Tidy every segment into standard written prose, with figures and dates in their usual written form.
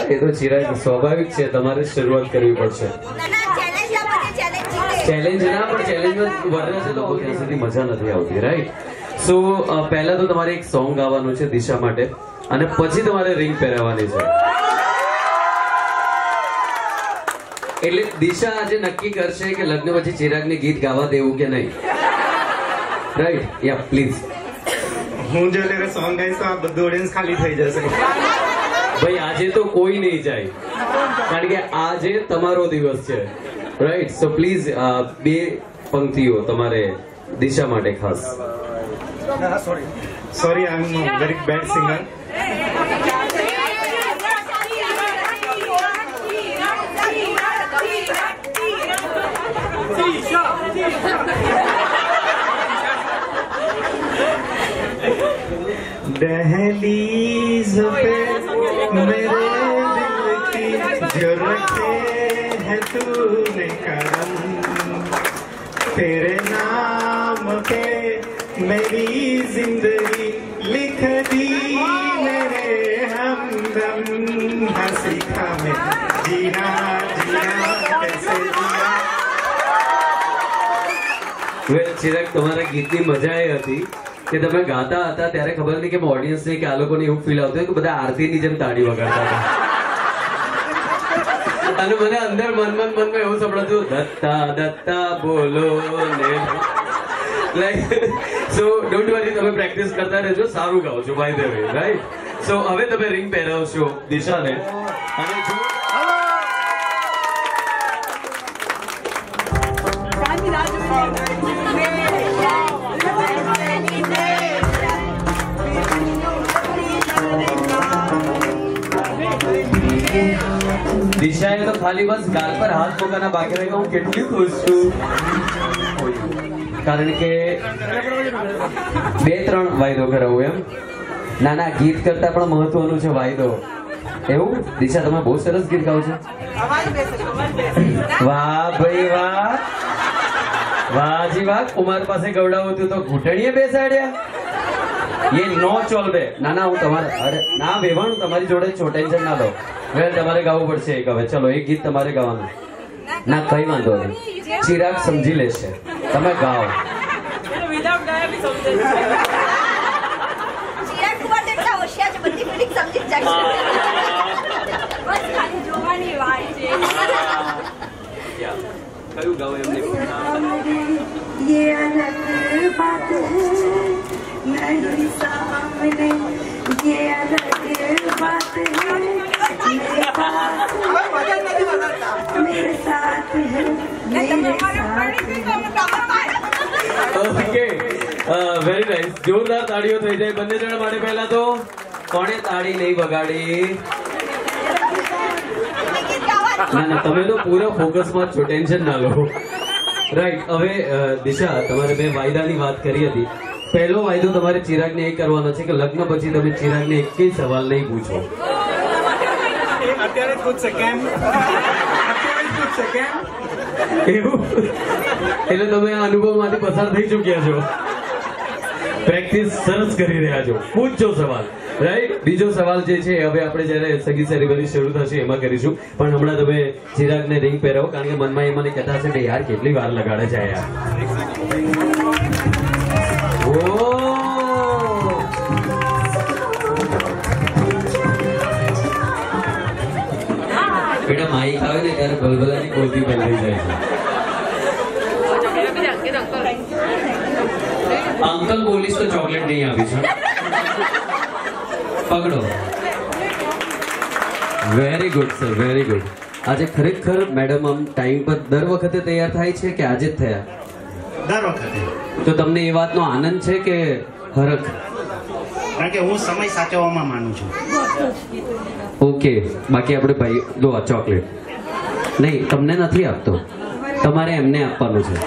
એ તો ચિરાગ સ્વાભાવિક છે, તમારે શરૂઆત કરવી પડશે. ચેલેન્જ ના, પણ ચેલેન્જમાં વધારે છે લોકો ત્યાં સુધી મજા નથી આવતી, રાઈટ? સો પહેલા તો તમારે એક સોંગ ગાવાનું છે દિશા માટે, અને પછી તમારે રિંગ પહેરાવવાની છે. એટલે દિશા આજે નક્કી કરશે કે લગ્ન પછી ચિરાગને ગીત ગાવા દેવું કે નહીં, રાઈટ? Yeah please. હું જો લેરે સોંગ ગાઈશ તો આ બધું ઓડિયન્સ ખાલી થઈ જશે. ભાઈ આજે તો કોઈ નહીં જાય, કારણ કે આજે તમારો દિવસ છે, રાઈટ? સો પ્લીઝ બે પંક્તિઓ તમારે દિશા માટે ખાસ. Sorry, I am very bad singer. दहलीज पे मेरे दिल की जो रखे है तूने करम, तेरे नाम पे मेरी जिंदगी लिख दी मेरे हमदम, हंसी खा में जीना जीना कैसे जीना. ચિરાગ, તમારા ગીતની મજા એ હતી કે તમે ગાતા હતા ત્યારે ખબર નહીં કે ઓડિયન્સ ને કે આ લોકોને એવું ફીલ આવતું કે બધા આરતીની જેમ તાળી વગાડતા હતા, અને મને અંદર મનમાં એવું સંભળાતું દત્તા દત્તા બોલો ને. લાઈક સો ડોન્ટ વરી, તમે પ્રેક્ટિસ કરતા રહેજો, સારું ગાઓ છો by the way, right? So હવે તમે રિંગ પહેરાવશો દિશાને, અને જો દિશાએ તો ખાલી બસ ગાલ પર હાથ મૂકવાના બાકી રહી. હું કેટલી ખુશ છું, કારણ કે 2-3 વાયદો કરાવું એમ. ના, ગીત કરતા પણ મહત્વનું છે વાયદો. એવું દિશા, તમે બહુ સરસ ગીત ગાઓ છો. વાહ ભાઈ વાહ, વાહજી વાહ. કુમાર પાસે ગવડાવું હતું તો ઘૂંટણીએ બેસાડ્યા. એ નો ચોલ બે. ના, હું તમારે, અરે ના વેવાણું તમારી જોડે છો, ટેન્શન ના લો. વેલ તમારે ગાવું પડશે એક. હવે ચલો એક ગીત તમારે ગાવાનું. ના કઈ વાંધો નહીં, ચિરાગ સમજી લેશે, તમે ગાઓ. કયું ગાવ એમને ये अलग बात है नहीं सामने, ये अलग बात है मेरे पास, मेरे साथ है मेरे साथ. Okay, very nice. જોરદાર તાળીઓ થઈ જાય બંને જણા માટે. પહેલા તો કોણે તાળી નહીં વગાડી? ના, તમે તો પૂરા ફોકસમાં છો, ટેન્શન ના લો, રાઈટ? હવે દિશા, તમારે બે વાયદાની વાત કરી હતી. પહેલો વાયદો તમારે ચિરાગને એ કરવાનો છે કે લગ્ન પછી તમે ચિરાગને એક સવાલ નહીં પૂછો. અત્યારે પૂછશે કેમ? એવું? એટલે તમે આ અનુભવમાંથી પસાર થઈ ચૂક્યા છો, પ્રેક્ટિસ સરસ કરી રહ્યા છો. પૂછજો સવાલ, રાઈટ? બીજો સવાલ જે છે હવે આપણે જયારે સગી સેરેમની શરૂ થશે એમાં કરીશું, પણ હમણાં તમે ચિરાગને રિંગ પહેરાવો, કારણ કે મનમાં એ મને કહેતા હશે કે યાર કેટલી વાર લગાડે છે યાર. બેટા માઈક આવે ને ત્યારે ભલભલાની કોલથી બંધ થઈ જાય છે. અંકલ બોલીશ તો ચોકલેટ નહીં આવી છે. પકડો. Very good sir, very good. આજે ખરેખર મેડમ આમ ટાઈમ પર દર વખતે તૈયાર થાય છે કે આજે જ થયા? દર વખતે. તો તમને એ વાતનો આનંદ છે કે હરખ? કારણ કે હું સમય સાચવવામાં માનું છું. ઓકે, બાકી આપણે ભાઈ લો આ ચોકલેટ. નહીં, તમને નથી આપતો, તમારે એમને આપવાનું છે.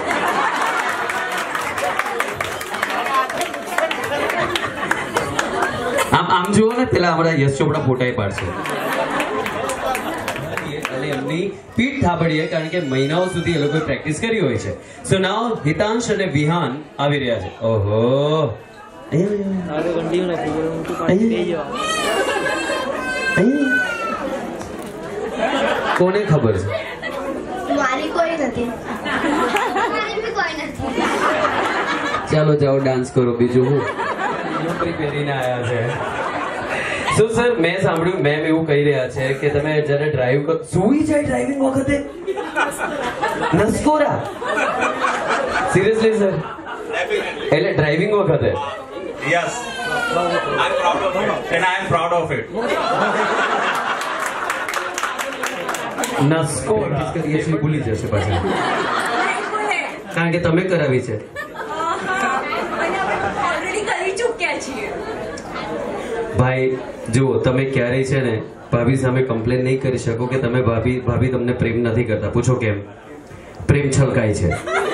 આમ જુઓ ને, પેલા આપણા યશ ચોપડા ફોટા પાડશે અને એમની પીઠ થાબડીએ, કારણ કે મહિનાઓ સુધી એ લોકોએ પ્રેક્ટિસ કરી હોય છે. સો નાઉ હિતાંશ અને વિહાન આવી રહ્યા છે. ઓહો, કોને ખબર છે? મારી કોઈ નથી. મારી બી કોઈ નથી. ચાલો જાઓ ડાન્સ કરો. બીજું હું નોકરી પહેરીને આયા છે. શું સર, મેં સાંભળ્યું મેમ એવું કહી રહ્યા છે કે તમે જ્યારે ડ્રાઈવ કરો સુઈ જાય ડ્રાઇવિંગ વખતે? નસકોરા? Seriously sir? એટલે ડ્રાઇવિંગ વખતે? Yes. I'm proud of it. And I am proud of it. નસકોરા કરીએ છીએ ભૂલી જશે પાછા, કારણ કે તમે કરાવી છે. ઓલરેડી કરી ચૂક્યા છીએ. ભાઈ જુઓ, તમે ક્યારેય છે ને ભાભી સામે કમ્પ્લેન નહીં કરી શકો કે તમે ભાભી તમને પ્રેમ નથી કરતા. પૂછો કેમ? પ્રેમ છલકાય છે.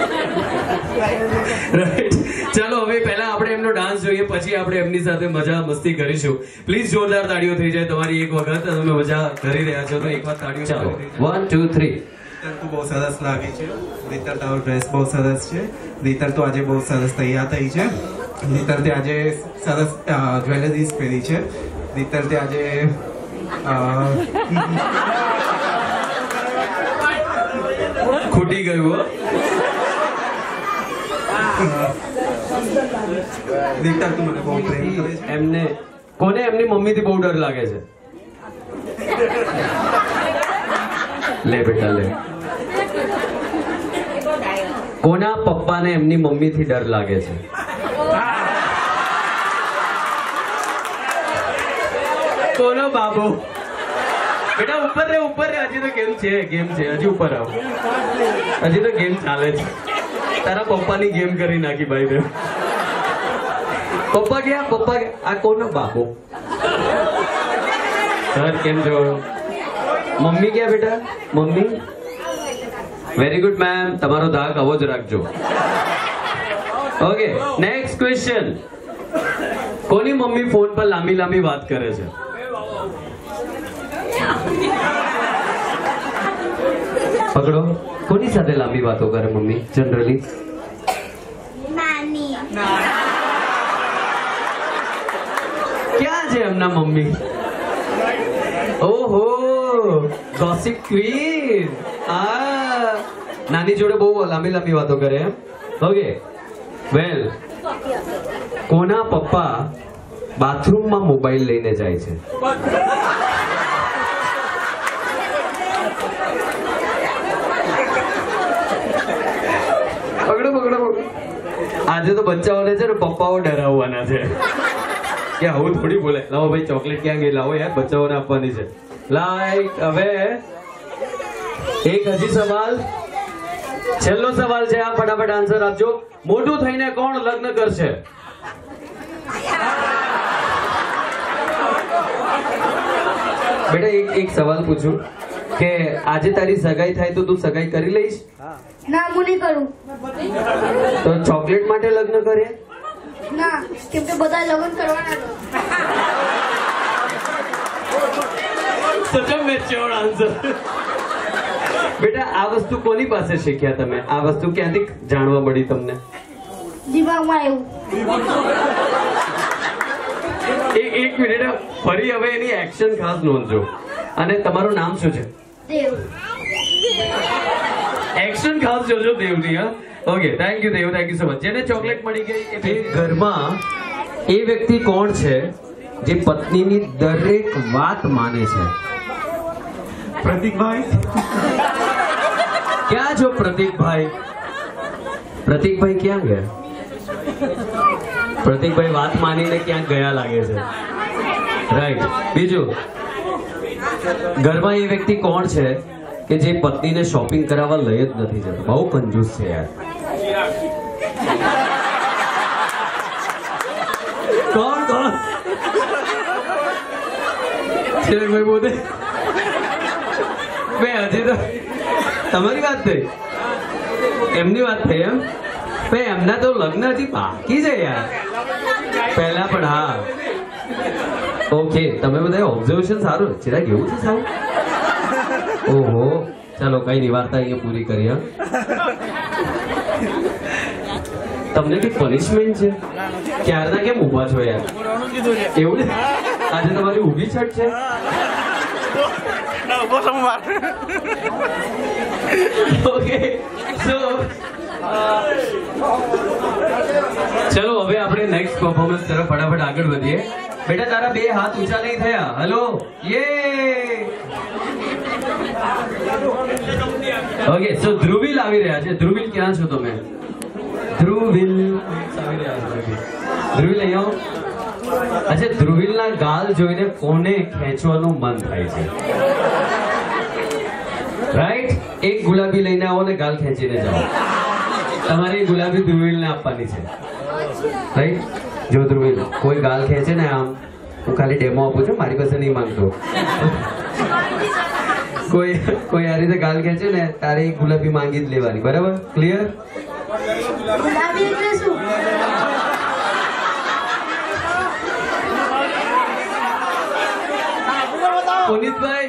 રાઈટ. ચાલો હવે પહેલા આપણે એમનો ડાન્સ જોઈએ, પછી આપણે એમની સાથે મજા મસ્તી કરીશું. પ્લીઝ જોરદાર તાળીઓ થઈ જાય તમારી એક વખત. તમે મજા કરી રહ્યા છો તો એક વાર તાળીઓ. ચાલો 1 2 3. રીતર બહુ સરસ લાગે છે. રીતર તારો ડ્રેસ બહુ સરસ છે. રીતર તો આજે બહુ સરસ તૈયાર થઈ છે. રીતર તે આજે સરસ જ્વેલરીઝ પહેરી છે. રીતર તે આજે ખૂટી ગયું હો. રીતર તું મને બહુ પ્રેમ કરે છે. એમને કોને એમની મમ્મીથી બહુ ડર લાગે છે? લે બેટા લે. કોના પપ્પાને એમની મમ્મીથી ડર લાગે છે? કોનો બાબુ? બેટા ઉપર રે, ઉપર રે. હજી તો ગેમ છે, ગેમ છે. હજી ઉપર આવ. હજી તો ગેમ ચાલે છે. તારા પપ્પાની ગેમ કરી નાખી ભાઈ તે. પપ્પા ગયા, પપ્પા ગયા. આ કોનો બાબુ? સર કેમ છો? મમ્મી ક્યાં બેટા? મમ્મી? Very good ma'am. તમારો ધાક આવો જ રાખજો. Okay, next question. કોની મમ્મી ફોન પર લાંબી લાંબી વાત કરે છે? પકડો. કોની સાથે લાંબી વાતો કરે મમ્મી જનરલી? નાની. ક્યાં છે એમના મમ્મી? ઓહો, ગોસિપ ક્વીન. આ નાની જોડે બહુ લાંબી લાંબી વાતો કરે એમ. ઓકે વેલ, કોના પપ્પા બાથરૂમમાં મોબાઈલ લઈને જાય છે? પકડો પકડો પકડો. આજે તો બચ્ચાઓને છે ને પપ્પાઓ ડરાવવાના છે કે આવું થોડી બોલે. લાવો ભાઈ ચોકલેટ ક્યાં ગઈ? લાવો યાર, બચ્ચાઓને આપવાની છે. લાઈક હવે એક હજી સવાલ, છેલ્લો સવાલ છે. આ ફટાફટ આન્સર આપજો. મોટું થઈને કોણ લગ્ન કરશે? બેટા એક સવાલ પૂછું કે આજે તારી સગાઈ થાય તો તું સગાઈ કરી લઈશ? ના, હું નહીં કરું. તો ચોકલેટ માટે લગ્ન કરે? ના, કેમ કે બધા લગ્ન કરવાના છે. Such a mature answer. બેટા આ વસ્તુ કોની પાસે શીખ્યા તમે? આ વસ્તુ ક્યાંથી જાણવા મળી તમને? દિમાગમાં એવું. એક મિનિટ, ફરી હવે એની એક્શન ખાસ નોંધજો. અને તમારું નામ શું છે? દેવ. એક્શન ખાસ જોજો દેવની. હા, okay, thank you Dev, thank you so much. જેને ચોકલેટ મળી ગઈ એ ઘરમાં એ વ્યક્તિ કોણ છે જે પત્નીની દરેક વાત માને છે? પ્રતિકભાઈ. ક્યાં છો પ્રતિકભાઈ? પ્રતિકભાઈ ક્યાં ગયા? પ્રતિકભાઈ વાત માનીને ક્યાંક ગયા લાગે છે. રાઈટ. બીજું, ઘરમાં એ વ્યક્તિ કોણ છે કે જે પત્નીને શોપિંગ કરાવવા લઈ જ નથી જતો? બહુ કંજૂસ છે યાર. કોણ કોણ? ભાઈ બોલે બે. હજી તો તમારી વાત થઈ, એમની વાત થઈ એમ? ભાઈ એમના તો લગ્ન હજી બાકી છે યાર. પહેલા પણ હા. ઓકે, તમે બધા ઓબ્ઝર્વેશન સારું. ચિરાગ એવું છે સારું? ઓહો, ચાલો કઈ નહીં, વાર્તા અહીંયા પૂરી કરી. હા, તમને કઈ પનિશમેન્ટ છે? ક્યારના કેમ ઊભા છો યાર? એવું ને? આજે તમારી ઊભી છટ છે? ઓકે સો ચલો હવે આપણે નેક્સ્ટ પરફોર્મન્સ તરફ ફટાફટ આગળ વધીએ. બેટા તારા બે હાથ ઊંચા નહીં થયા. હલો યે. ઓકે સો ધ્રુવિલ આવી રહ્યા છે. ધ્રુવિલ ક્યાં છો તમે? ધ્રુવિલ આવી રહ્યા છે. ધ્રુવિલ અહીંયા આવો. અચ્છા ધ્રુવિલના ગાલ જોઈને કોને ખેંચવાનું મન થાય છે? રાઈટ. એક ગુલાબી લઈને આવો ને ગાલ ખેંચીને જાઓ. તમારે એ ગુલાબી ધ્રુવિલને આપવાની છે. રાઈટ. જો ધ્રુવિલ કોઈ ગાલ ખેંચે ને આમ, હું ખાલી ડેમો આપું છું, મારી પાસે નહીં માંગતો. કોઈ આ રીતે ગાલ ખેંચે ને તારે એક ગુલાબી માંગી જ લેવાની. બરાબર? ક્લિયર? ગુલાબી એટલે શું? પુનિતભાઈ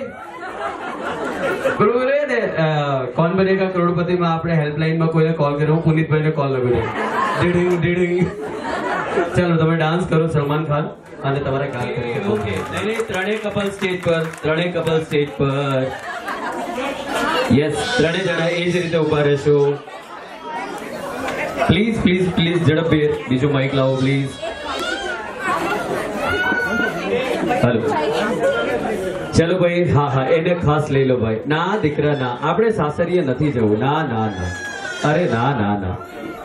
બરોબર ને કોણ બનેગા કરોડપતિ માં આપણે હેલ્પલાઇન માં કોઈને કોલ કર્યો, હું પુનિતભાઈ ને કોલ લગાવ્યો. ડીડિંગ ડીડિંગ. ચાલો તમે ડાન્સ કરો સલમાન ખાન અને તમારે ગાલ કરી. ઓકે ત્રણેય કપલ સ્ટેજ પર, ત્રણેય કપલ સ્ટેજ પર. યસ ત્રણેય જણા એ જ રીતે ઉભા રહેશો. પ્લીઝ પ્લીઝ પ્લીઝ ઝડપભેર બીજું માઇક લાવો પ્લીઝ. હેલો ચલો ભાઈ. હા હા એને ખાસ લઈ લો ભાઈ. ના દીકરા ના, આપણે સાસરીએ નથી જવું. ના ના ના, અરે ના ના ના.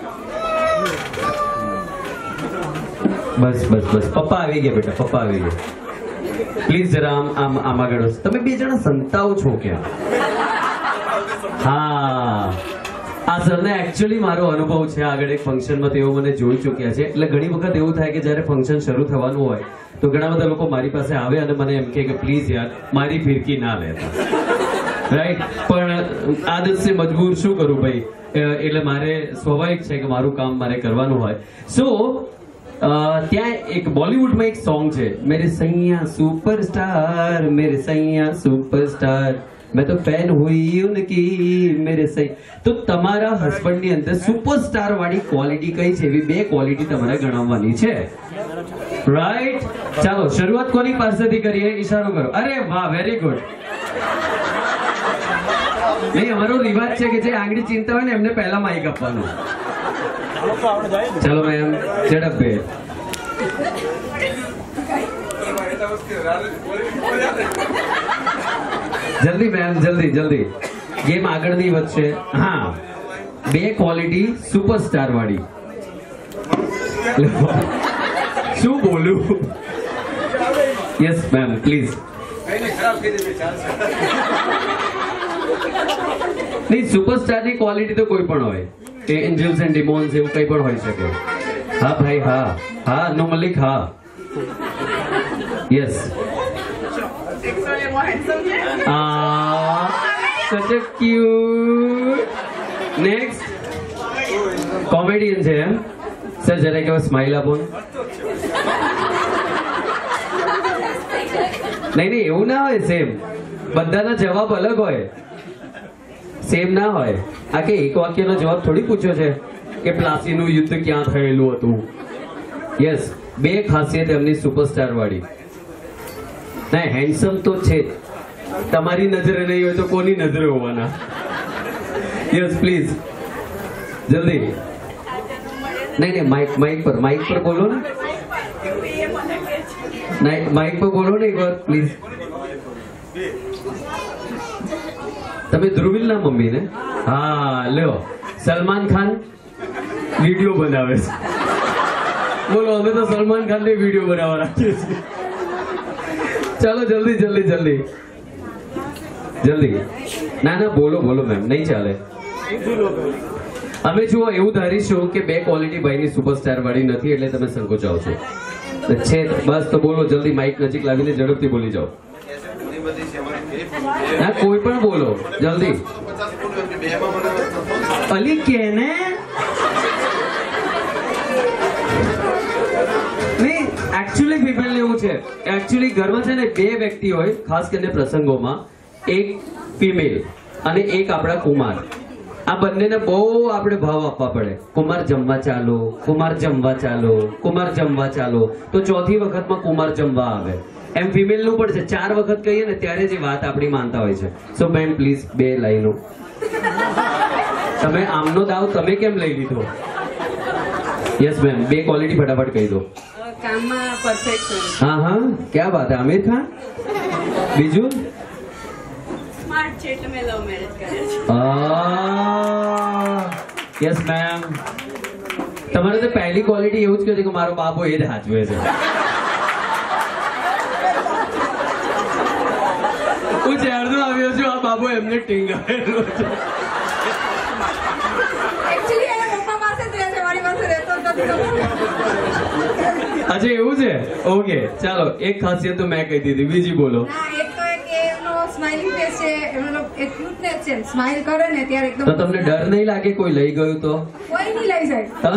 બસ બસ બસ પપ્પા આવી ગયા બેટા, પપ્પા આવી ગયા. પ્લીઝ જરા આમ આમ આગળ. તમે બે જણા સંતાઓ છો ક્યાં? હા આ સરને એકચ્યુઅલી મારો અનુભવ છે. આગળ એક ફંક્શનમાં તેઓ મને જોઈ ચૂક્યા છે. એટલે ઘણી વખત એવું થાય કે જ્યારે ફંક્શન શરૂ થવાનું હોય તો ઘણા બધા લોકો મારી પાસે આવે અને મને એમ કે પ્લીઝ યાર મારી ફિરકી ના લેતા. રાઈટ. પણ આદત સે મજબૂર, શું કરું ભાઈ. એટલે મારે સ્વાભાવિક છે કે મારું કામ મારે કરવાનું હોય. સો ત્યાં એક બોલિવૂડમાં એક સોંગ છે, મેરે સૈયા સુપરસ્ટાર, મેરે સૈયા સુપરસ્ટાર, મેં તો ફેન હુઈ ઉનકી મેરે સહી. તો તમારા હસબન્ડની અંદર સુપરસ્ટાર વાળી ક્વોલિટી કઈ છે? એવી બે ક્વોલિટી તમારે ગણાવવાની છે. રાઈટ. ચાલો શરૂઆત કોની પાસેથી કરીએ? ઈશારો કરો. અરે વાહ, વેરી ગુડ. નહીં અમારો રિવાજ છે કે જે આંગળી ચિંતા હોય ને એમને પહેલા માઇક આપવાનું. ચલો મેમ ઝડપભેર. જલ્દી મેમ જલ્દી જલ્દી. ગેમ આગળ નહીં વધશે. હા બે ક્વોલિટી સુપરસ્ટાર વાળી. શું બોલું? Yes ma'am please. નહીં સુપરસ્ટારની ક્વોલિટી તો કોઈ પણ હોય, કે એન્જલ્સ એન્ડ ડિમોન્સ એવું કંઈ પણ હોઈ શકે. હા ભાઈ હા હા નો મલિક હા yes. such a cute. Next comedian છે એમ સર, જરા કે સ્માઈલ આપો. નહીં નહીં એવું ના હોય. સેમ બધાના જવાબ અલગ હોય, સેમ ના હોય. આ કે એક વાક્યનો જવાબ થોડી પૂછ્યો છે કે પ્લાસીનું યુદ્ધ ક્યાં થયેલું હતું. યસ બે ખાસિયત એમની સુપરસ્ટાર વાળી. ના હેન્ડસમ તો છે જ. તમારી નજરે નહીં હોય તો કોની નજરે હોવાના? યસ પ્લીઝ જલ્દી. નહીં નહીં માઇક પર બોલો ને. નહીં માઇક પર બોલો ને એક વાર પ્લીઝ. તમે ધ્રુવિલ ના મમ્મી ને? હા લ્યો. સલમાન ખાન વિડીયો બનાવે છે. બોલો અમે તો સલમાન ખાન ને વિડીયો બનાવવા રાખીએ છીએ. ચાલો જલ્દી જલ્દી જલ્દી જલ્દી. ના ના બોલો બોલો મેમ, નહીં ચાલે. અમે જુઓ એવું ધારીશું કે બે ક્વોલિટી ભાઈની સુપરસ્ટાર વાળી નથી એટલે તમે સંકોચાવ છો. છે બસ તો બોલો જલ્દી. માઇક નજીક લાવીને ઝડપથી બોલી જાઓ. ના કોઈ પણ બોલો જલ્દી. અલી કેને નહીં એકચ્યુઅલી પીપલ એવું છે. એકચ્યુઅલી ઘરમાં છે ને બે વ્યક્તિ હોય ખાસ કરીને પ્રસંગોમાં, એક ફિમેલ અને એક આપણા કુમાર. આ બંનેને બહુ આપણે ભાવ આપવા પડે. કુમાર જમવા ચાલો, કુમાર જમવા ચાલો, કુમાર જમવા ચાલો. તો ચોથી વખતમાં કુમાર જમવા આવે. એમ ફિમેલ નું પણ છે. 4 વખત કહીએ ને ત્યારે જ એ વાત આપણી માનતા હોય છે. સો મેમ પ્લીઝ 2 લાઈનો. તમે આમનો દાવ તમે કેમ લઈ લીધો? યસ મેમ 2 ક્વોલિટી ફટાફટ કહી દો. કામમાં પરફેક્ટ હા હા ક્યાં વાત હે. આમિર ખાન બીજું સ્માર્ટ છે એટલે મેં લવ મેરેજ કર્યા છે. યસ મેમ તમારે તો પહેલી ક્વોલિટી એવું જ કહે છે કે મારો બાબો એ જ હાચવે છે. હું જ્યારનો આવ્યો છું આ બાબો એમને ટીંગાયેલો છે. એકચ્યુઅલી એ પપ્પા પાસે જ રહે છે, મારી પાસે રહેતો જ નથી. અચ્છા એવું છે. ઓકે ચાલો એક ખાસિયત તો મેં કહી દીધી. બીજી બોલો. ના, એક તો એક એ એમનો સ્માઇલિંગ ફેસ છે, એમનો એક ક્યુટનેસ છે. સ્માઇલ કરે ને ત્યારે એકદમ તો તમને ડર નહીં લાગે કોઈ લઈ ગયું તો? કોઈ નહીં લઈ જાય. હા?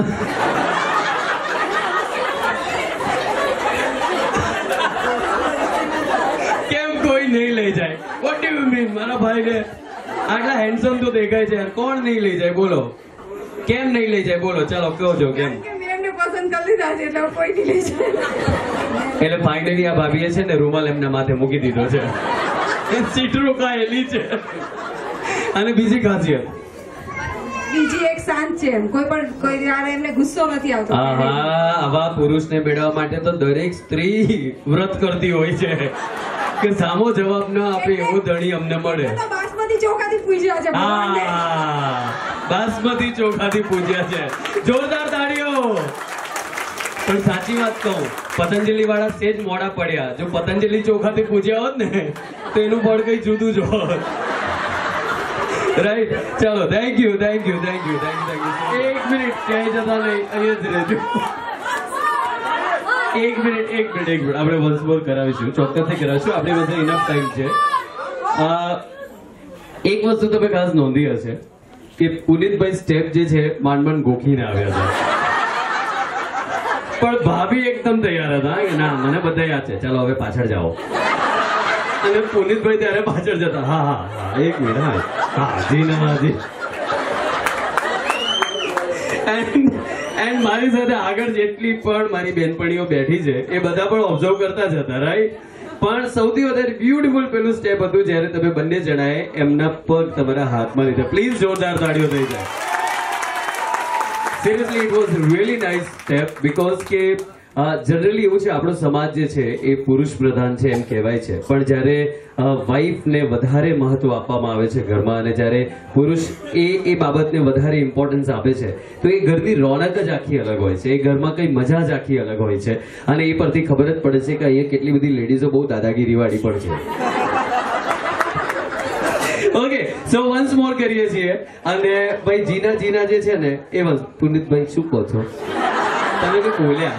કેમ કોઈ નહીં લઈ જાય? What do you mean? મારા ભાઈને આટલા હેન્ડસમ તો દેખાય છે યાર, કોણ નહીં લઈ જાય બોલો? કેમ નહીં લઈ જાય બોલો? ચાલો કહો છો કેમ. કે મેં એમને પસંદ કરી લીધા છે એટલે કોઈ નહીં લઈ જાય. એટલે ફાઇનલી આ ભાભીએ છે ને રૂમાલ એમના માથે મૂકી દીધો છે. સીટ રોકાયેલી છે. અને બીજી ખાસિયત બીજી એક શાંત છે એમ, કોઈ યારે એમને ગુસ્સો નથી આવતો. આહા આવા પુરુષને મેળવવા માટે તો દરેક સ્ત્રી વ્રત કરતી હોય છે કે સામો જવાબ ન આપે એવો ધણી અમને મળે. તો બાસમતી ચોખાથી પૂછ્યા છે ભગવાનને. હા બાસમતી ચોખાથી પૂજ્યા છે. જોરદાર તાળીઓ. પણ સાચી વાત કહું, પતંજલિ વાળા સેજ મોડા પડ્યા. જો પતંજલિ ચોખાથી પૂજ્યા હોત ને તો એનું ફળ કઈ જુદું જ હોત. રાઈટ ચાલો થેન્ક યુ. એક મિનિટ ક્યાંય જતા નહીં, અહીંયા જ રહેજો. એક મિનિટ આપણે વન્સ મોર કરાવીશું, ચોક્કસથી કરાવીશું. આપણી પાસે ઇનફ ટાઈમ છે. એક વસ્તુ તમે ખાસ નોંધી હશે કે પુનિતભાઈ સ્ટેપ જે છે માંડ ગોખીને આવ્યા હતા, પણ ભાભી એકદમ તૈયાર હતા કે ના મને બધા યાદ છે, ચાલો હવે પાછળ જાઓ. અને પુનિતભાઈ ત્યારે પાછળ જતા હા હા હા એક મિનિટ હા હા જી ના જી. એન્ડ મારી સાથે આગળ જેટલી પણ મારી બેનપણીઓ બેઠી છે એ બધા પણ ઓબ્ઝર્વ કરતા જ હતા રાઈટ. પણ સૌથી વધારે બ્યુટીફુલ પેલું સ્ટેપ હતું જ્યારે તમે બંને જણાએ એમના પગ તમારા હાથમાં લીધા. પ્લીઝ જોરદાર તાળીઓ થઈ જાય. Seriously it was really nice step because કે જનરલી એવું છે આપણો સમાજ જે છે એ પુરુષ પ્રધાન છે એમ કહેવાય છે, પણ જ્યારે વાઇફને વધારે મહત્વ આપવામાં આવે છે ઘરમાં અને જ્યારે પુરુષ એ બાબતને વધારે ઇમ્પોર્ટન્સ આપે છે તો એ ઘરની રોનક જ આખી અલગ હોય છે, એ ઘરમાં કઈ મજા જ આખી અલગ હોય છે. અને એ પરથી ખબર જ પડે છે કે અહીંયા કેટલી બધી લેડીઝો બહુ દાદાગીરી વાળી પણ છે. ઓકે સો વન્સ મોર કરીએ છીએ. અને ભાઈ જીના જે છે ને એ પુનિતભાઈ શું કહો છો? તમે કઈ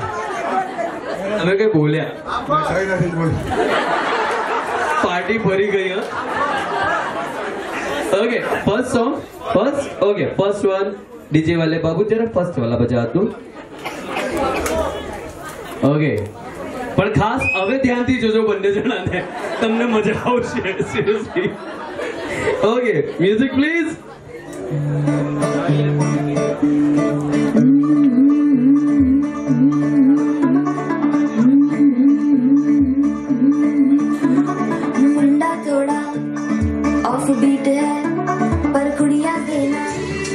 બોલ્યા પાર્ટી ભરી ગઈ. Okay first song first one DJ वाले बाबू जरा फर्स्ट वाला बजा दो. ઓકે પણ ખાસ હવે ધ્યાનથી જોજો બંને જણાને, તમને મજા આવશે સિરિયસલી. Okay music please. मुंडा थोड़ा ऑफ बीट है पर कुड़िया देना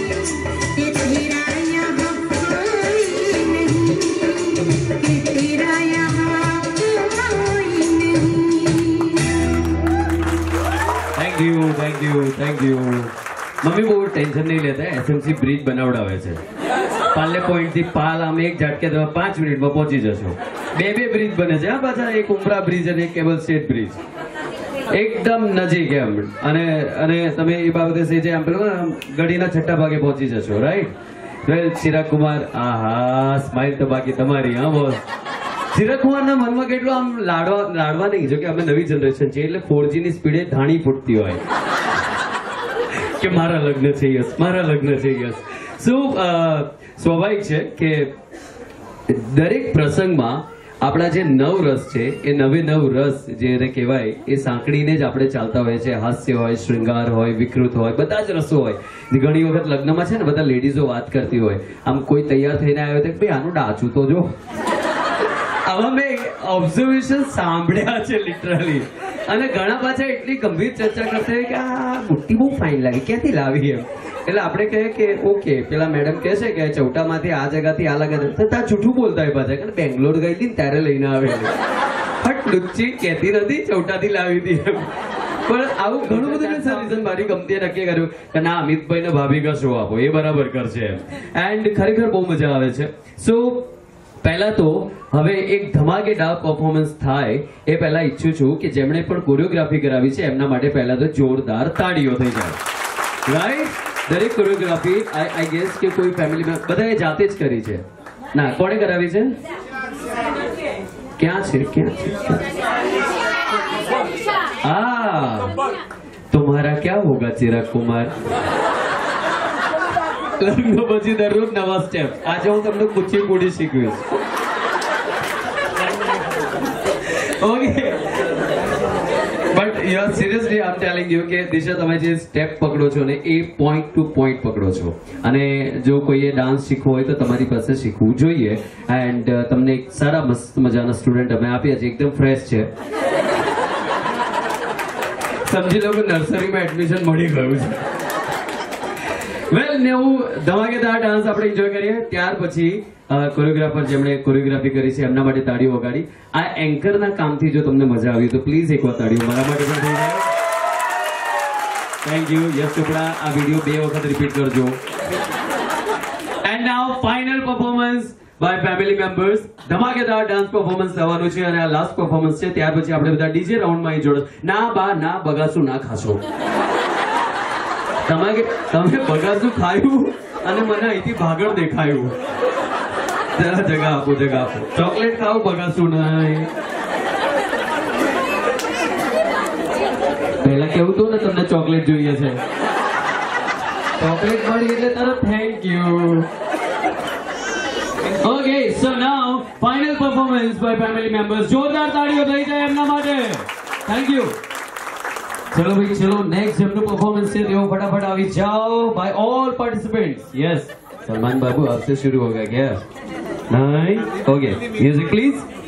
थैंक यू. मम्मी બહુ ટેન્શન નહીં લેતા, એસએમસી બ્રિજ બનાવડાવે છે. પાલે પોઈન્ટ થી પાલ આમ એક ઝટકે તમે 5 મિનિટમાં પહોંચી જશો. બે બ્રિજ બને છે આ પાછા, એક ઉમરા બ્રિજ અને એક કેબલ સ્ટેટ બ્રિજ એકદમ નજીક એમ. અને તમે એ બાબતે સેજે આમ પેલો ગડીના છઠ્ઠા ભાગે પહોંચી જશો રાઈટ. ચિરાગ કુમાર આહા સ્માઈલ તો બાકી તમારી. હા બોસ ચિરાગ કુમારના મનમાં કેટલું આમ લાડવા નહીં, જો કે અમે નવી જનરેશન છે એટલે 4G ની સ્પીડે ધાણી ફૂટતી હોય કે મારા લગ્ન છે યસ. શું સ્વાભાવિક છે કે દરેક પ્રસંગમાં આપણા જે નવ રસ છે એ નવ રસ જેને કહેવાય એ સાંકળીને જ આપણે ચાલતા હોય છે. હાસ્ય હોય, શૃંગાર હોય, વિકૃત હોય, બધા જ રસો હોય. ઘણી વખત લગ્નમાં છે ને બધા લેડીઝો વાત કરતી હોય, આમ કોઈ તૈયાર થઈને આવ્યો તો ભાઈ આનું ડાચું તો જો, આવા આમાં મેં ઓબ્ઝર્વેશન સાંભળ્યા છે લિટરલી, અને ઘણા પાછા એટલી ગંભીર ચર્ચા કરતા હોય કે આ બુટ્ટી બહુ ફાઇન લાગી, ક્યાંથી લાવી એમ. એટલે આપણે કહીએ કે ઓકે, પેલા મેડમ કહે છે કે ચૌટામાંથી આ જગાથી આ લગા તો ત્યાં જૂઠું બોલતા હોય પાછા કે બેંગ્લોર ગઈ હતી ને ત્યારે લઈને આવેલી. બટ લુચ્ચી કહેતી નથી ચૌટાથી લાવી હતી એમ. પણ આવું ઘણું બધું મેં રીઝન મારી કંપનીએ નક્કી કર્યું કે ના, અમિતભાઈ ને ભાભી કા શો આપો, એ બરાબર કરશે એમ. એન્ડ ખરેખર બહુ મજા આવે છે. સો પહેલા તો હવે એક ધમાકેદાર પરફોર્મન્સ થાય એ પહેલા ઈચ્છું છું કે જેમણે પણ કોરિયોગ્રાફી કરાવી છે એમના માટે પહેલા તો જોરદાર તાળીઓ થઈ જાય. રાઈટ? દરેક કોરિયોગ્રાફી આઈ ગેસ કે કોઈ ફેમિલીમાં બધાએ જાતે જ કરી છે. ના, કોણે કરાવી છે? ક્યાં છે? तुम्हारा क्या होगा चिराग कुमार? લગ્ન પછી દરરોજ નવા સ્ટેપ. આજે હું તમને કુચીપુડી શીખવીશ. ઓકે, બટ યર seriously I am telling you કે દિશા, તમે જે સ્ટેપ પકડો છો ને એ પોઈન્ટ ટુ પોઈન્ટ પકડો છો, અને જો કોઈએ ડાન્સ શીખવો હોય તો તમારી પાસે શીખવું જોઈએ. એન્ડ તમને એક સારા મસ્ત મજાના સ્ટુડન્ટ અમે આપ્યા છે, એકદમ ફ્રેશ છે. સમજી લો કે નર્સરીમાં એડમિશન મળી ગયું છે. વેલ, નેવું ધમાકેદાર ડાન્સ આપણે એન્જોય કરીએ. ત્યાર પછી કોરિયોગ્રાફર જેમણે કોરિયોગ્રાફી કરી છે એમના માટે તાળીઓ વગાડી. આ એન્કરના કામથી જો તમને મજા આવી તો પ્લીઝ એકવાર તાળીઓ મારા માટે પણ થઈ જાય. થેન્ક યુ યશ ચોપડા. આ વિડીયો 2 વખત રિપીટ કરજો. And now final performance by family members. ધમાકેદાર ડાન્સ પરફોર્મન્સ થવાનું છે અને આ લાસ્ટ પરફોર્મન્સ છે. ત્યાર પછી આપણે બધા ડીજે રાઉન્ડમાં અહીં જોડો. ના બા ના, બગાસું ના ખાશો. તમે બગાસું ખાયું અને મને અહીંથી ભાગળ દેખાયું. જરા જગા આપો, જગા આપો. ચોકલેટ ખાવ, બગાસું નહીં. પહેલા કેવું હતું ને તમને ચોકલેટ જોઈએ છે. ચોકલેટ મળી એટલે તરત thank you. Okay, so now final performance by family members. જોરદાર તાળીઓ થઈ જાય એમના માટે. Thank you. ચલો ભાઈ, ચલો નેક્સ્ટ જેમનું પરફોર્મન્સ છે તેઓ ફટાફટ આવી જાઓ by all participants. Yes, Salman Babu આપસે शुरू होगा क्या? नहीं? Okay, music please.